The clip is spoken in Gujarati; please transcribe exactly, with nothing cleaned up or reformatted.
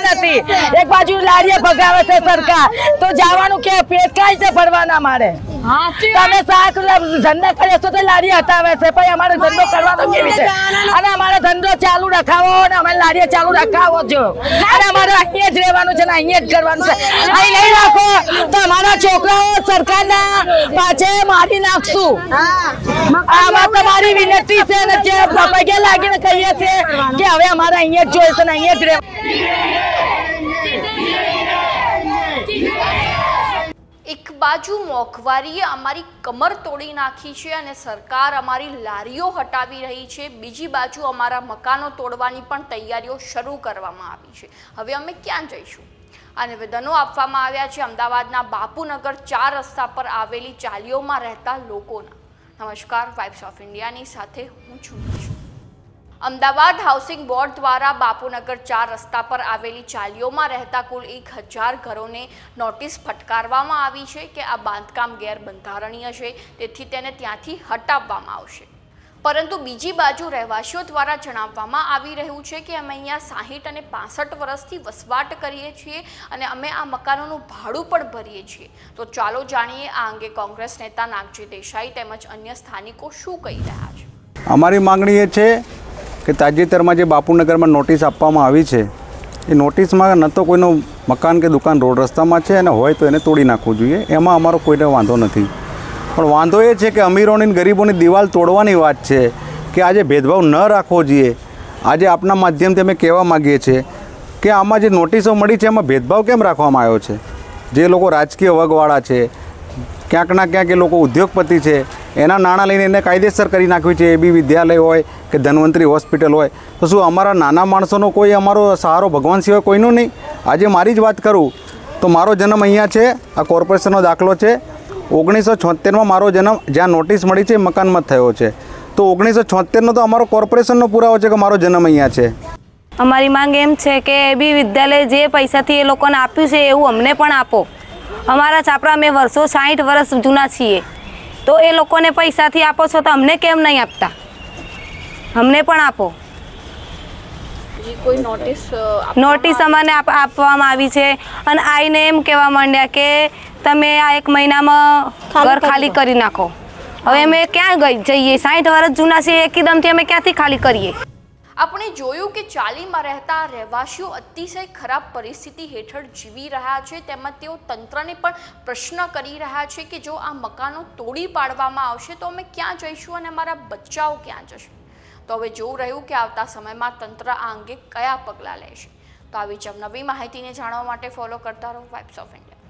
નથી, એક બાજુ લારીએ ભગાવે છે સરકાર, તો જવાનું કે પેટ કઈ રીતે ભરવાના મારે? તમે શાક ધંધા કરે તો લારી હટાવે છે, પછી અમારે ધંધો કરવાનો કેવી છે? અને અમારે ધંધો ચાલુ રખાવો અને અમે લારીએ ચાલુ રખાવો છો, અને અમારે અહીંયા જ રહેવાનું છે ને અહીંયા જ કરવાનું છે. અહીં નહીં રાખો તો અમારા છોકરાઓ સરકારના પાછે મારી નાખશું. આમાં તમારી વિનંતી છે ને જે પગે લાગીને કહીએ છીએ કે હવે અમારે અહીંયા જ જોઈએ છે ને અહીંયા જ રહેવાનું. એક બાજુ મોંઘવારીએ અમારી કમર તોડી નાખી છે અને સરકાર અમારી લારીઓ હટાવી રહી છે, બીજી બાજુ અમારા મકાનો તોડવાની પણ તૈયારીઓ શરૂ કરવામાં આવી છે. હવે અમે ક્યાં જઈશું? આ નિવેદનો આપવામાં આવ્યા છે અમદાવાદના બાપુનગર ચાર રસ્તા પર આવેલી ચાલીઓમાં રહેતા લોકોના. નમસ્કાર, વાઇબ્સ ઓફ ઇન્ડિયાની સાથે હું છું. અમદાવાદ હાઉસિંગ બોર્ડ દ્વારા બાપુનગર ચાર રસ્તા પર આવેલી ચાલીઓમાં રહેતા કુલ એક હજાર ઘરોને નોટિસ ફટકારવામાં આવી છે કે આ બાંધકામ ગેરબંધારણીય છે, તેથી તેને ત્યાંથી હટાવવામાં આવશે. પરંતુ બીજી બાજુ રહેવાસીઓ દ્વારા જણાવવામાં આવી રહ્યું છે કે અમે અહીંયા સાહીઠ અને પાસઠ વર્ષથી વસવાટ કરીએ છીએ અને અમે આ મકાનોનું ભાડું પણ ભરીએ છીએ. તો ચાલો જાણીએ આ અંગે કોંગ્રેસ નેતા નાગજી દેસાઈ તેમજ અન્ય સ્થાનિકો શું કહી રહ્યા છે. અમારી માંગણી એ છે કે તાજેતરમાં જે બાપુનગરમાં નોટિસ આપવામાં આવી છે એ નોટિસમાં ન તો કોઈનું મકાન કે દુકાન રોડ રસ્તામાં છે અને હોય તો એને તોડી નાખવું જોઈએ, એમાં અમારો કોઈને વાંધો નથી. પણ વાંધો એ છે કે અમીરોની અને ગરીબોની દિવાલ તોડવાની વાત છે કે આજે ભેદભાવ ન રાખવો જોઈએ. આજે આપના માધ્યમથી અમે કહેવા માગીએ છીએ કે આમાં જે નોટિસો મળી છે એમાં ભેદભાવ કેમ રાખવામાં આવ્યો છે? જે લોકો રાજકીય વર્ગવાળા છે, ક્યાંક ના ક્યાંક એ લોકો ઉદ્યોગપતિ છે, એના નાણાં લઈને એને કાયદેસર કરી નાખ્યું છે. એ બી વિદ્યાલય હોય કે ધન્વંતરી હોસ્પિટલ હોય, તો શું અમારા નાના માણસોનો કોઈ અમારો સહારો ભગવાન સિવાય કોઈનો નહીં? આજે મારી જ વાત કરું તો મારો જન્મ અહીંયા છે, આ કોર્પોરેશનનો દાખલો છે. ઓગણીસો છોતેરમાં મારો જન્મ જ્યાં નોટિસ મળી છે મકાનમાં થયો છે, તો ઓગણીસો છોતેરનો તો અમારો કોર્પોરેશનનો પુરાવો છે કે મારો જન્મ અહીંયા છે. અમારી માંગ એમ છે કે એ બી વિદ્યાલય જે પૈસાથી એ લોકોને આપ્યું છે એવું અમને પણ આપો. અમારા છાપરા અમે વર્ષો સાઠ વર્ષ જૂના છીએ, તો એ લોકોને પૈસાથી આપો છો તો અમને કેમ નહીં આપતા? અમને પણ આપો. કોઈ નોટિસ નોટિસ અમને આપવામાં આવી છે અને આઈને એમ કહેવા માંડ્યા કે તમે આ એક મહિનામાં ઘર ખાલી કરી નાખો. હવે અમે ક્યાં ગઈ જઈએ? સાઠ વર્ષ જૂના છીએ, એકદમથી અમે ક્યાંથી ખાલી કરીએ? આપણે જોયું કે ચાલીમાં રહેતા રહેવાસીઓ અતિશય ખરાબ પરિસ્થિતિ હેઠળ જીવી રહ્યા છે, તેમજ તેઓ તંત્રને પણ પ્રશ્ન કરી રહ્યા છે કે જો આ મકાનો તોડી પાડવામાં આવશે તો અમે ક્યાં જઈશું અને અમારા બચ્ચાઓ ક્યાં જશે? તો હવે જોવું રહ્યું કે આવતા સમયમાં તંત્ર આ અંગે કયા પગલાં લેશે. તો આવી જ નવી માહિતીને જાણવા માટે ફોલો કરતા રહો વાઇબ્સ ઓફ ઇન્ડિયા.